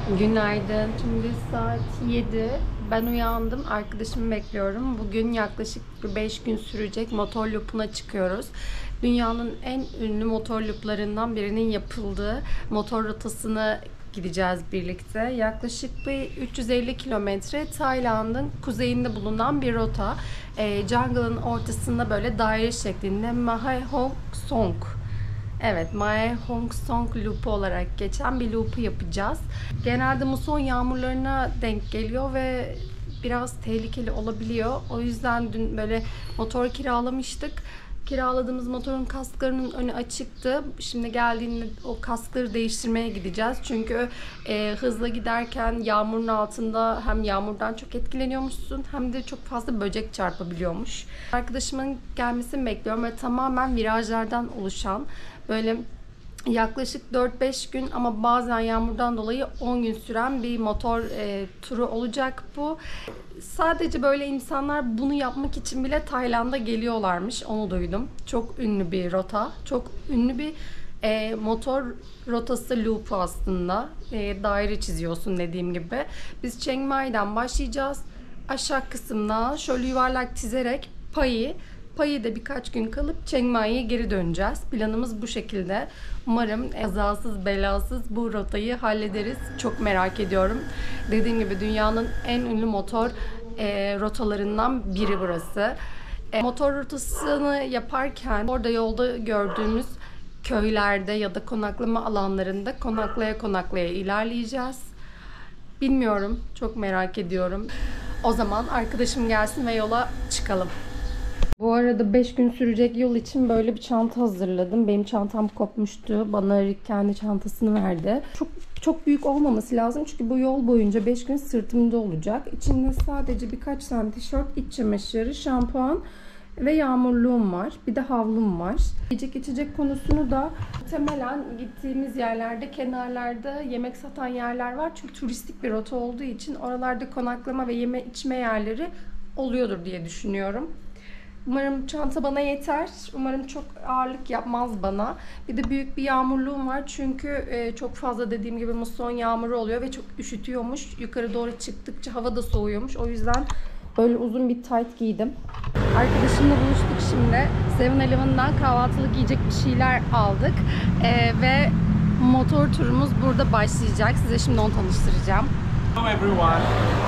Günaydın. Şimdi saat 7. Ben uyandım. Arkadaşımı bekliyorum. Bugün yaklaşık 5 gün sürecek motor loop'una çıkıyoruz. Dünyanın en ünlü motor loop'larından birinin yapıldığı motor rotasını gideceğiz birlikte. Yaklaşık bir 350 kilometre Tayland'ın kuzeyinde bulunan bir rota. Jungle'ın ortasında böyle daire şeklinde Mae Hong Son. Evet, Mae Hong Son loop'u olarak geçen bir loop'u yapacağız. Genelde muson yağmurlarına denk geliyor ve biraz tehlikeli olabiliyor. O yüzden dün böyle motor kiralamıştık. Kiraladığımız motorun kasklarının önü açıktı. Şimdi geldiğinde o kaskları değiştirmeye gideceğiz. Çünkü hızla giderken yağmurun altında hem yağmurdan çok etkileniyormuşsun hem de çok fazla böcek çarpabiliyormuş. Arkadaşımın gelmesini bekliyorum ve tamamen virajlardan oluşan böyle yaklaşık 4-5 gün ama bazen yağmurdan dolayı 10 gün süren bir motor turu olacak bu. Sadece böyle insanlar bunu yapmak için bile Tayland'a geliyorlarmış. Onu duydum. Çok ünlü bir rota. Çok ünlü bir motor rotası loop'u aslında. Daire çiziyorsun dediğim gibi. Biz Chiang Mai'den başlayacağız. Aşağı kısımdan şöyle yuvarlak çizerek Payı da birkaç gün kalıp Chiang Mai'ye geri döneceğiz. Planımız bu şekilde. Umarım kazasız belasız bu rotayı hallederiz. Çok merak ediyorum. Dediğim gibi dünyanın en ünlü motor rotalarından biri burası. Motor rotasını yaparken orada yolda gördüğümüz köylerde ya da konaklama alanlarında konaklaya ilerleyeceğiz. Bilmiyorum. Çok merak ediyorum. O zaman arkadaşım gelsin ve yola çıkalım. Bu arada 5 gün sürecek yol için böyle bir çanta hazırladım. Benim çantam kopmuştu. Bana Rick kendi çantasını verdi. Çok büyük olmaması lazım çünkü bu yol boyunca 5 gün sırtımda olacak. İçinde sadece birkaç tane tişört, iç çamaşırı, şampuan ve yağmurluğum var. Bir de havlum var. Yiyecek içecek konusunu da muhtemelen gittiğimiz yerlerde kenarlarda yemek satan yerler var. Çünkü turistik bir rota olduğu için oralarda konaklama ve yeme içme yerleri oluyordur diye düşünüyorum. Umarım çanta bana yeter. Umarım çok ağırlık yapmaz bana. Bir de büyük bir yağmurluğum var. Çünkü çok fazla dediğim gibi muson yağmuru oluyor ve çok üşütüyormuş. Yukarı doğru çıktıkça hava da soğuyormuş. O yüzden böyle uzun bir tayt giydim. Arkadaşımla buluştuk şimdi. 7-Eleven'dan kahvaltılık yiyecek bir şeyler aldık. Ve motor turumuz burada başlayacak. Size şimdi onu tanıştıracağım. Hello everyone.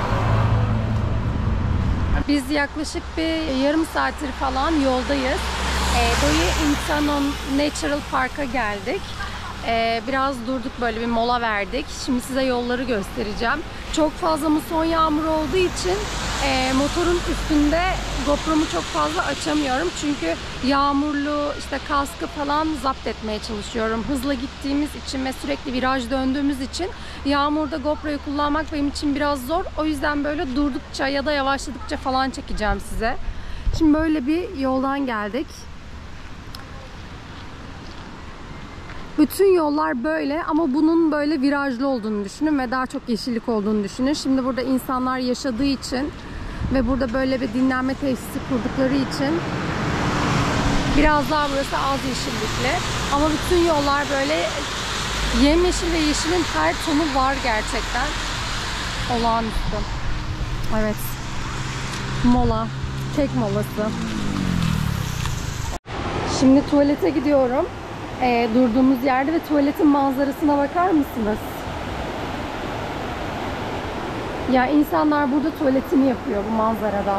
Biz yaklaşık bir yarım saattir falan yoldayız. Doi Inthanon Natural Park'a geldik. Biraz durduk, böyle bir mola verdik. Şimdi size yolları göstereceğim. Çok fazla muson yağmuru olduğu için motorun üstünde GoPro'mu çok fazla açamıyorum. Çünkü yağmurlu işte kaskı falan zapt etmeye çalışıyorum. Hızla gittiğimiz için ve sürekli viraj döndüğümüz için yağmurda GoPro'yu kullanmak benim için biraz zor. O yüzden böyle durdukça ya da yavaşladıkça falan çekeceğim size. Şimdi böyle bir yoldan geldik. Bütün yollar böyle ama bunun böyle virajlı olduğunu düşünün ve daha çok yeşillik olduğunu düşünün. Şimdi burada insanlar yaşadığı için ve burada böyle bir dinlenme tesisi kurdukları için biraz daha burası az yeşillikli. Ama bütün yollar böyle yemyeşil ve yeşilin her tonu var gerçekten. Olağanüstü. Evet. Mola. Kek molası. Şimdi tuvalete gidiyorum. Durduğumuz yerde ve tuvaletin manzarasına bakar mısınız? Ya insanlar burada tuvaletini yapıyor bu manzarada.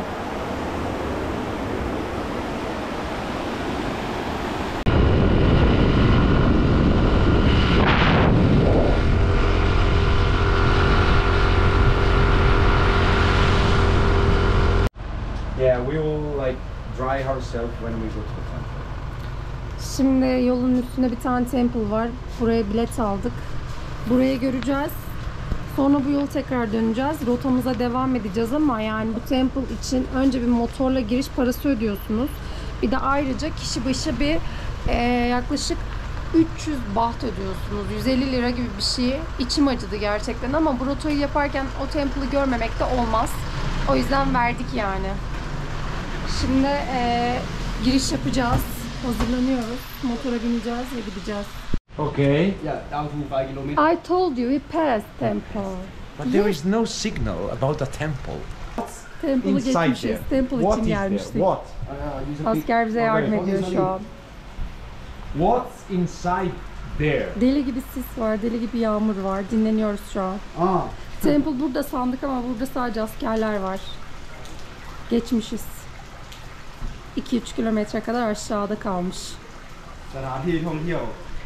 Yeah, we will like dry ourselves when we go to the temple. Şimdi yolun üstünde bir tane temple var. Buraya bilet aldık. Burayı göreceğiz. Sonra bu yolu tekrar döneceğiz. Rotamıza devam edeceğiz ama yani bu temple için önce bir motorla giriş parası ödüyorsunuz. Bir de ayrıca kişi başı bir yaklaşık 300 baht ödüyorsunuz. 150 lira gibi bir şey. İçim acıdı gerçekten ama bu rotayı yaparken o temple'ı görmemek de olmaz. O yüzden verdik yani. Şimdi giriş yapacağız. Hazırlanıyoruz. Motora bineceğiz ve gideceğiz. Okay. Yeah, down to 5 kilometers. I told you we passed temple. But there is no signal about the temple. Temple'ı Inside geçmişiz. there. Temple What için is there? gelmiştik. What? Use a big- Asker bize yardım Okay. ediyor şu an. What's inside there? Deli gibi sis var, deli gibi yağmur var. Dinleniyoruz şu an. Ah, Temple burada sandık ama burada sadece askerler var. Geçmişiz. 2-3 kilometre kadar aşağıda kalmış. สถานที่ท่องเที่ยว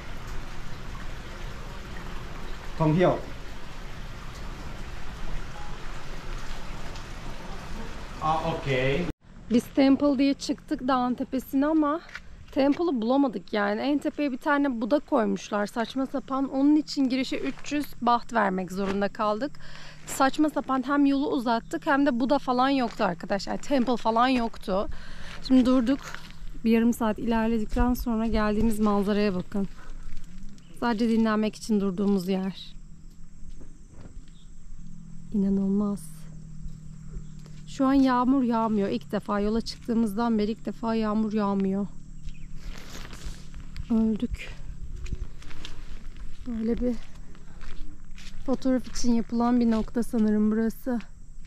ท่องเที่ยว Okay. Biz Temple diye çıktık dağın tepesine ama Temple'ı bulamadık yani. En tepeye bir tane Buda koymuşlar saçma sapan. Onun için girişe 300 baht vermek zorunda kaldık. Saçma sapan hem yolu uzattık hem de Buda falan yoktu arkadaşlar. Temple falan yoktu. Şimdi durduk. Bir yarım saat ilerledikten sonra geldiğimiz manzaraya bakın. Sadece dinlenmek için durduğumuz yer. İnanılmaz. Şu an yağmur yağmıyor. İlk defa yola çıktığımızdan beri ilk defa yağmur yağmıyor. Öldük. Böyle bir fotoğraf için yapılan bir nokta sanırım burası.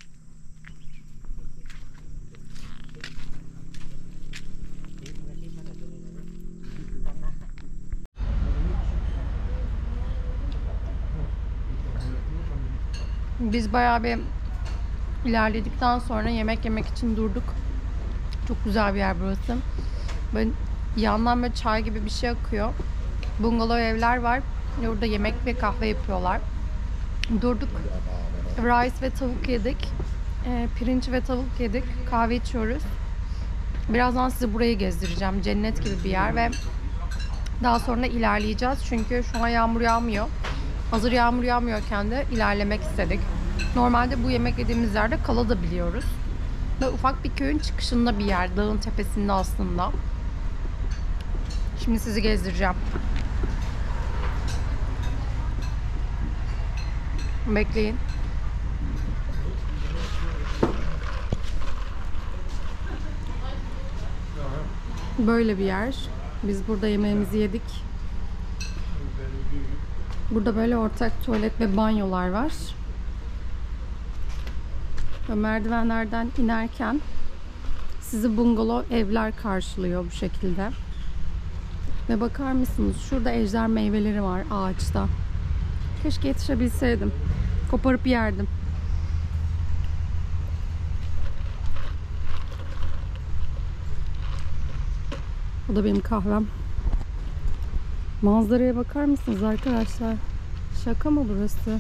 Biz bayağı bir ilerledikten sonra yemek yemek için durduk. Çok güzel bir yer burası. Böyle yandan böyle çay gibi bir şey akıyor. Bungalov evler var. Orada yemek ve kahve yapıyorlar. Durduk. Rice ve tavuk yedik. Pirinç ve tavuk yedik. Kahve içiyoruz. Birazdan sizi burayı gezdireceğim. Cennet gibi bir yer ve daha sonra ilerleyeceğiz. Çünkü şu an yağmur yağmıyor. Hazır yağmur yağmıyorken de ilerlemek istedik. Normalde bu yemek yediğimiz yerde kalabiliyoruz. Ve ufak bir köyün çıkışında bir yer. Dağın tepesinde aslında. Şimdi sizi gezdireceğim. Bekleyin. Böyle bir yer. Biz burada yemeğimizi yedik. Burada böyle ortak tuvalet ve banyolar var. Ve merdivenlerden inerken sizi bungalov evler karşılıyor bu şekilde. Ve bakar mısınız? Şurada ejder meyveleri var ağaçta. Keşke yetişebilseydim. Koparıp yerdim. Bu da benim kahvem. Manzaraya bakar mısınız arkadaşlar? Şaka mı burası?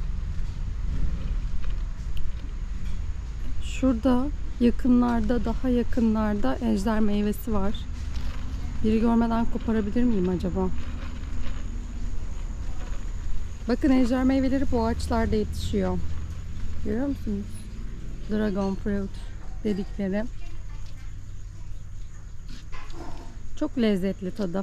Şurada yakınlarda, daha yakınlarda ejder meyvesi var. Biri görmeden koparabilir miyim acaba? Bakın ejder meyveleri bu ağaçlarda yetişiyor. Görüyor musunuz? Dragon fruit dedikleri. Çok lezzetli tadı.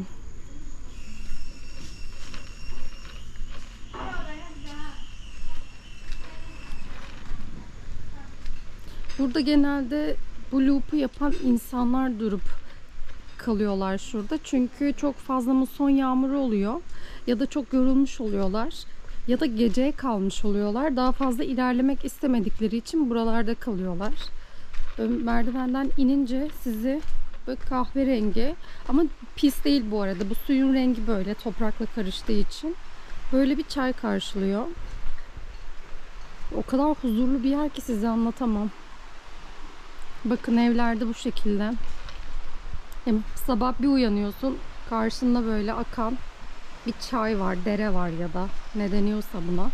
Burada genelde bu loop'u yapan insanlar durup kalıyorlar şurada. Çünkü çok fazla muson yağmuru oluyor. Ya da çok yorulmuş oluyorlar. Ya da geceye kalmış oluyorlar. Daha fazla ilerlemek istemedikleri için buralarda kalıyorlar. Merdivenden inince sizi böyle kahverengi, ama pis değil bu arada. Bu suyun rengi böyle toprakla karıştığı için. Böyle bir çay karşılıyor. O kadar huzurlu bir yer ki size anlatamam. Bakın evlerde bu şekilde. Hem sabah bir uyanıyorsun, karşında böyle akan bir çay var, dere var ya da ne deniyorsa buna.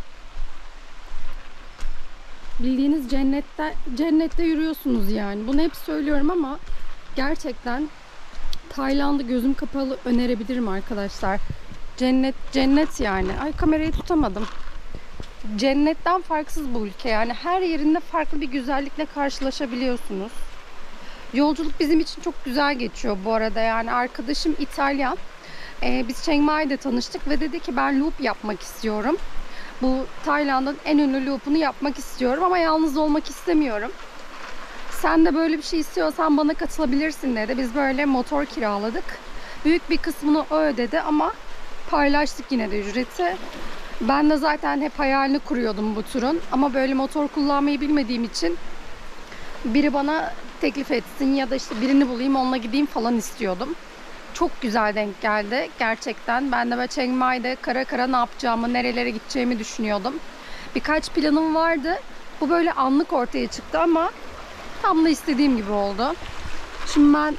Bildiğiniz cennette yürüyorsunuz yani. Bunu hep söylüyorum ama gerçekten Tayland'ı gözüm kapalı önerebilirim arkadaşlar. Cennet yani. Ay, kamerayı tutamadım. Cennetten farksız bu ülke yani. Her yerinde farklı bir güzellikle karşılaşabiliyorsunuz. Yolculuk bizim için çok güzel geçiyor bu arada. Yani arkadaşım İtalyan. Biz Chiang Mai'de tanıştık ve dedi ki ben loop yapmak istiyorum. Bu Tayland'ın en ünlü loop'unu yapmak istiyorum ama yalnız olmak istemiyorum. Sen de böyle bir şey istiyorsan bana katılabilirsin dedi. Biz böyle motor kiraladık. Büyük bir kısmını o ödedi ama paylaştık yine de ücreti. Ben de zaten hep hayalini kuruyordum bu turun. Ama böyle motor kullanmayı bilmediğim için biri bana teklif etsin ya da işte birini bulayım onunla gideyim falan istiyordum. Çok güzel denk geldi gerçekten. Ben de böyle Chiang Mai'de kara kara ne yapacağımı, nerelere gideceğimi düşünüyordum. Birkaç planım vardı. Bu böyle anlık ortaya çıktı ama tam da istediğim gibi oldu. Şimdi ben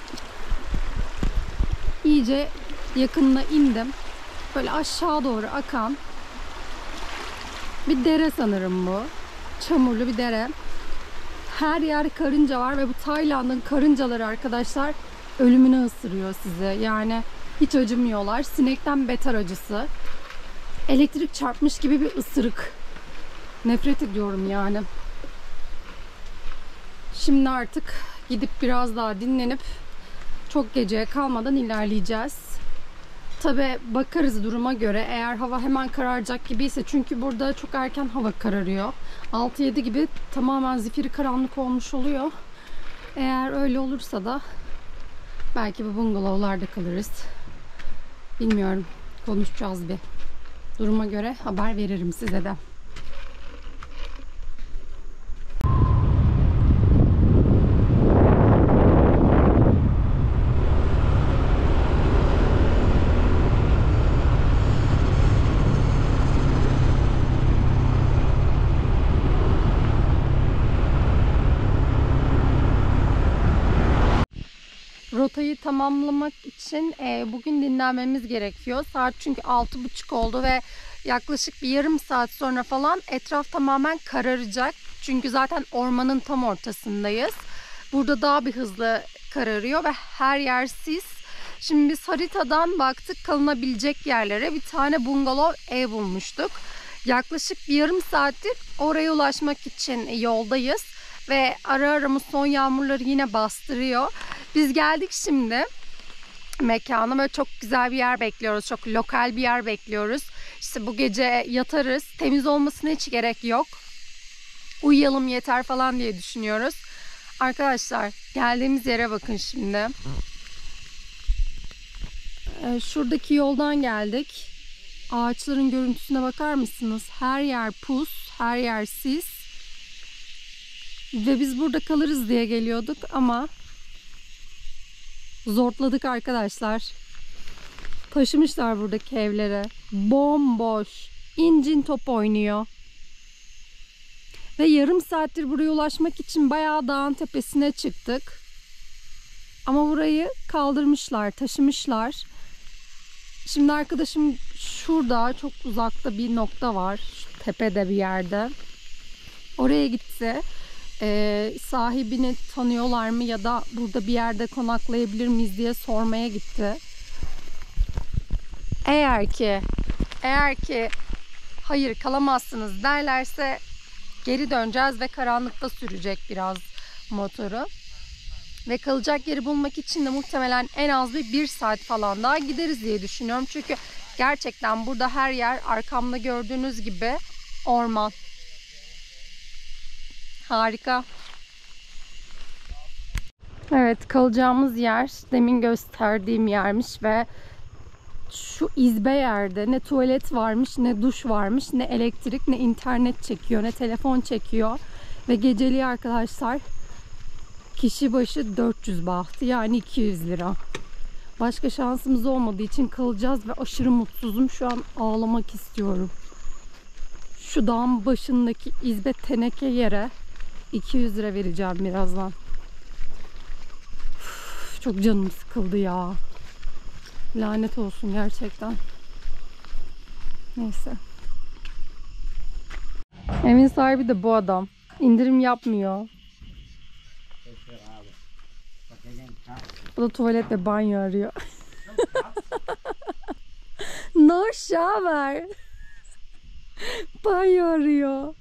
iyice yakınına indim. Böyle aşağı doğru akan bir dere sanırım bu. Çamurlu bir dere. Her yer karınca var ve bu Tayland'ın karıncaları arkadaşlar ölümüne ısırıyor sizi. Yani hiç acımıyorlar. Sinekten beter acısı. Elektrik çarpmış gibi bir ısırık. Nefret ediyorum yani. Şimdi artık gidip biraz daha dinlenip çok geceye kalmadan ilerleyeceğiz. Tabi bakarız duruma göre. Eğer hava hemen kararacak gibiyse, çünkü burada çok erken hava kararıyor. 6-7 gibi tamamen zifiri karanlık olmuş oluyor. Eğer öyle olursa da belki bu bungalovlarda kalırız. Bilmiyorum. Konuşacağız bir. Duruma göre haber veririm size de. Rotayı tamamlamak için bugün dinlenmemiz gerekiyor. Saat çünkü 6:30 oldu ve yaklaşık bir yarım saat sonra falan etraf tamamen kararacak. Çünkü zaten ormanın tam ortasındayız. Burada daha bir hızlı kararıyor ve her yer sis. Şimdi biz haritadan baktık, kalınabilecek yerlere bir tane bungalov ev bulmuştuk. Yaklaşık bir yarım saattir oraya ulaşmak için yoldayız. Ve ara ara muson yağmurları yine bastırıyor. Biz geldik şimdi mekana. Böyle çok güzel bir yer bekliyoruz. Çok lokal bir yer bekliyoruz. İşte bu gece yatarız. Temiz olmasına hiç gerek yok. Uyuyalım yeter falan diye düşünüyoruz. Arkadaşlar geldiğimiz yere bakın şimdi. Şuradaki yoldan geldik. Ağaçların görüntüsüne bakar mısınız? Her yer pus, her yer sis. Ve biz burada kalırız diye geliyorduk ama zortladık arkadaşlar. Taşımışlar buradaki evlere. Bomboş. İncin top oynuyor. Ve yarım saattir buraya ulaşmak için bayağı dağın tepesine çıktık. Ama burayı kaldırmışlar, taşımışlar. Şimdi arkadaşım şurada çok uzakta bir nokta var. Şu tepede bir yerde. Oraya gitti. Sahibini tanıyorlar mı ya da burada bir yerde konaklayabilir miyiz diye sormaya gitti. Eğer ki hayır kalamazsınız derlerse geri döneceğiz ve karanlıkta sürecek biraz motoru. Ve kalacak yeri bulmak için de muhtemelen en az bir saat falan daha gideriz diye düşünüyorum. Çünkü gerçekten burada her yer arkamda gördüğünüz gibi orman. Harika. Evet, kalacağımız yer demin gösterdiğim yermiş ve şu izbe yerde ne tuvalet varmış, ne duş varmış, ne elektrik, ne internet çekiyor, ne telefon çekiyor. Ve geceliği arkadaşlar kişi başı 400 baht, yani 200 lira. Başka şansımız olmadığı için kalacağız ve aşırı mutsuzum. Şu an ağlamak istiyorum. Şu dağın başındaki izbe teneke yere 200 lira vereceğim birazdan. Uf, çok canım sıkıldı ya. Lanet olsun gerçekten. Neyse. Evin sahibi de bu adam. İndirim yapmıyor. Bu da tuvalet ve banyo arıyor. No shower. Banyo arıyor.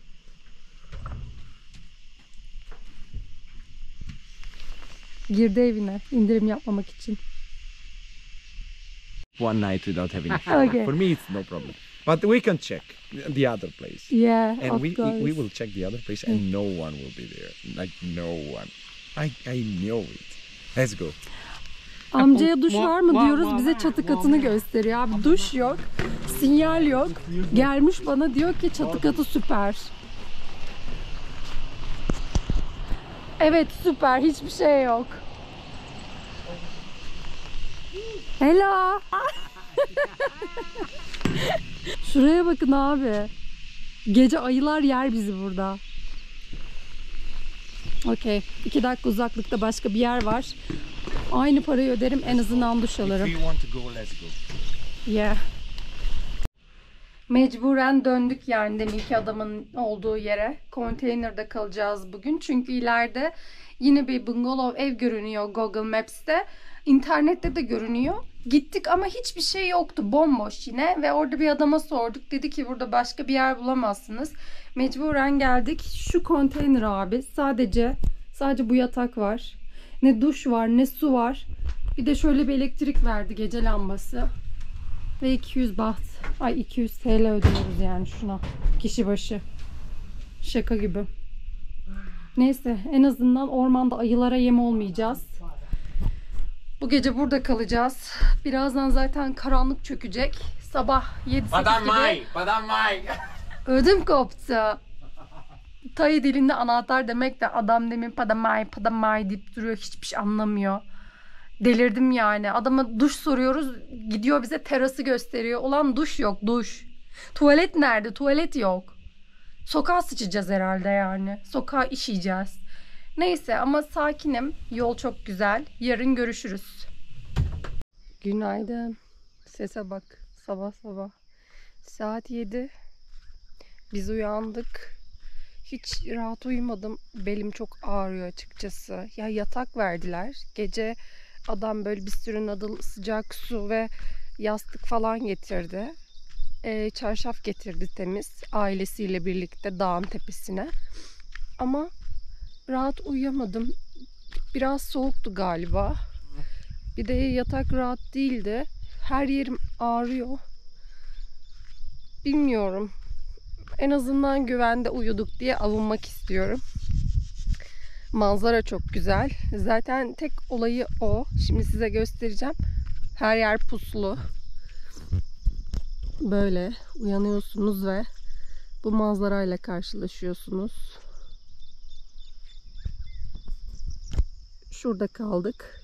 Girdi evine indirim yapmamak için. One night without having Okay. For me, it's no problem. But we can check the other place. Yeah, And of we course. will check the other place and no one will be there. Like no one. I know it. Let's go. Amcaya duş var mı diyoruz, bize çatı katını gösteriyor. Abi duş yok, sinyal yok. Gelmiş bana diyor ki çatı katı süper. Evet süper, hiçbir şey yok. Hello. Şuraya bakın abi. Gece ayılar yer bizi burada. Okey. 2 dakika uzaklıkta başka bir yer var. Aynı parayı öderim, en azından duş alırım. Yeah. Mecburen döndük yani deminki adamın olduğu yere. Konteynerde kalacağız bugün. Çünkü ileride yine bir bungalov ev görünüyor Google Maps'te. İnternette de görünüyor. Gittik ama hiçbir şey yoktu. Bomboş yine. Ve orada bir adama sorduk. Dedi ki burada başka bir yer bulamazsınız. Mecburen geldik. Şu konteyner abi. Sadece bu yatak var. Ne duş var ne su var. Bir de şöyle bir elektrik verdi, gece lambası. Ve 200 baht. Ay 200 TL ödüyoruz yani şuna. Kişi başı. Şaka gibi. Neyse, en azından ormanda ayılara yem olmayacağız. Bu gece burada kalacağız. Birazdan zaten karanlık çökecek. Sabah 7-8 gibi. Ödüm koptu. Tay dilinde anahtar demek de adam demin padamay deyip duruyor. Hiçbir şey anlamıyor. Delirdim yani. Adama duş soruyoruz. Gidiyor bize terası gösteriyor. Ulan duş yok, duş. Tuvalet nerede? Tuvalet yok. Sokağa sıçacağız herhalde yani. Sokağa işeyeceğiz. Neyse ama sakinim. Yol çok güzel. Yarın görüşürüz. Günaydın. Sese bak. Sabah sabah. Saat 7. Biz uyandık. Hiç rahat uyumadım. Belim çok ağrıyor açıkçası. Ya yatak verdiler. Gece adam böyle bir sürü noodle, sıcak su ve yastık falan getirdi. Çarşaf getirdi temiz. Ailesiyle birlikte dağın tepesine. Ama rahat uyuyamadım. Biraz soğuktu galiba. Bir de yatak rahat değildi. Her yerim ağrıyor. Bilmiyorum. En azından güvende uyuduk diye avunmak istiyorum. Manzara çok güzel. Zaten tek olayı o. Şimdi size göstereceğim. Her yer puslu. Böyle uyanıyorsunuz ve bu manzarayla karşılaşıyorsunuz. Şurada kaldık.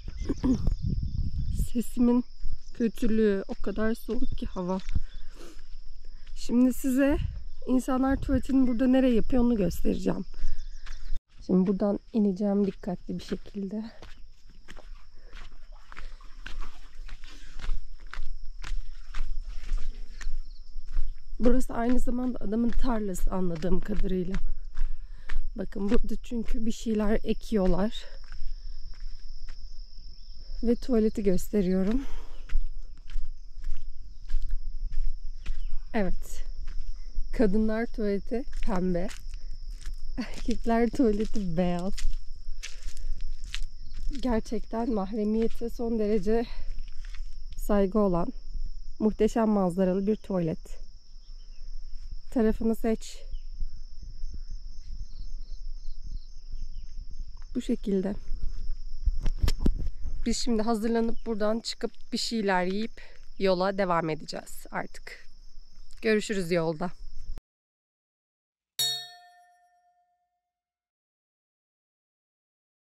Sesimin kötülüğü, o kadar soğuk ki hava. Şimdi size insanlar tuvaletini burada nereye yapıyor onu göstereceğim. Şimdi buradan ineceğim dikkatli bir şekilde. Burası aynı zamanda adamın tarlası anladığım kadarıyla. Bakın burada çünkü bir şeyler ekiyorlar. Ve tuvaleti gösteriyorum. Evet. Kadınlar tuvaleti pembe. Erkekler tuvaleti beyaz. Gerçekten mahremiyete son derece saygı olan muhteşem manzaralı bir tuvalet. Tarafını seç. Bu şekilde. Biz şimdi hazırlanıp buradan çıkıp bir şeyler yiyip yola devam edeceğiz artık. Görüşürüz yolda.